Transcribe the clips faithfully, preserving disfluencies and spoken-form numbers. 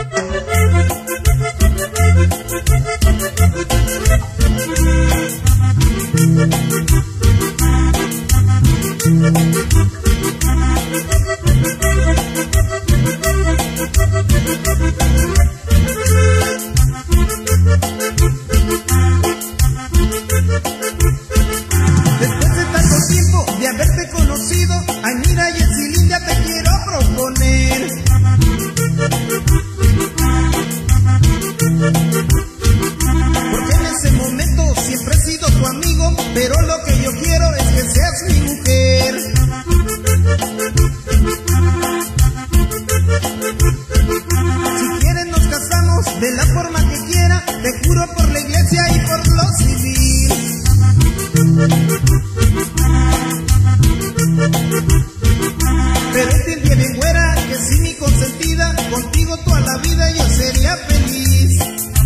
Después de tanto tiempo de haberte conocido, ay mira Yesilinda, te quiero proponer. Porque en ese momento siempre he sido tu amigo, pero lo que yo quiero es que seas mi mujer. Si quieres nos casamos de la forma que quiera, te juro por la iglesia y por lo civil. Pero entiende bien güera que si mi consentida, contigo toda la vida yo sería feliz.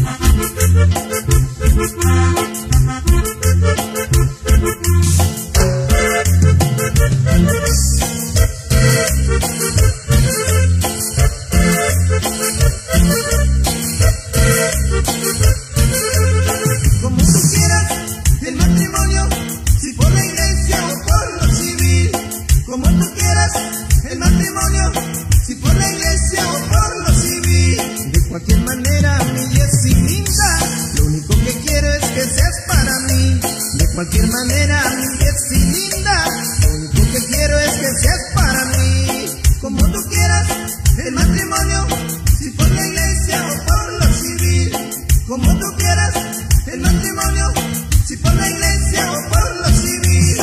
Como tú quieras el matrimonio, si por la iglesia o por lo civil. Como tú quieras el matrimonio, si por la iglesia o por lo civil. De cualquier manera, mi Yesilinda, lo único que quiero es que seas para mí. De cualquier manera, mi Yesilinda, lo único que quiero es que seas para mí. Como tú quieras el matrimonio, si por la iglesia o por lo civil. Como tú quieras el matrimonio, si por la iglesia o por lo civil.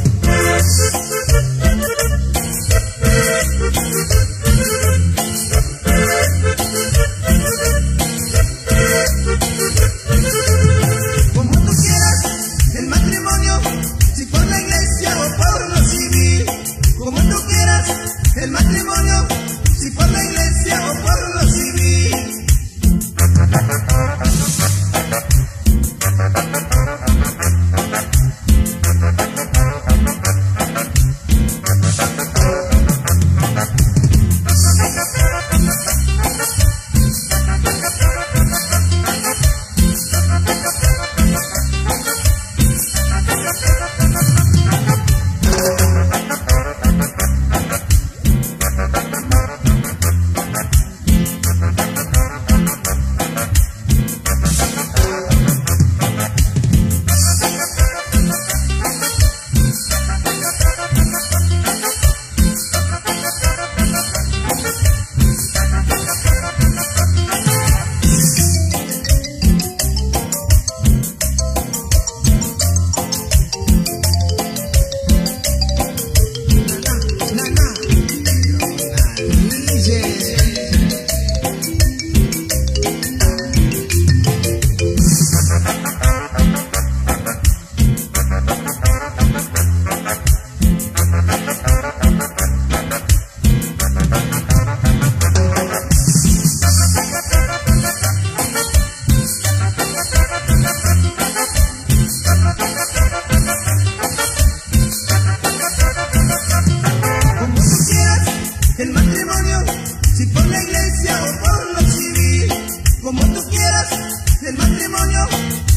Como tú quieras el matrimonio, si por la iglesia o por lo civil. Como tú quieras el matrimonio, si por la iglesia o por lo civil. El matrimonio, si por la iglesia o por lo civil. Como tú quieras el matrimonio,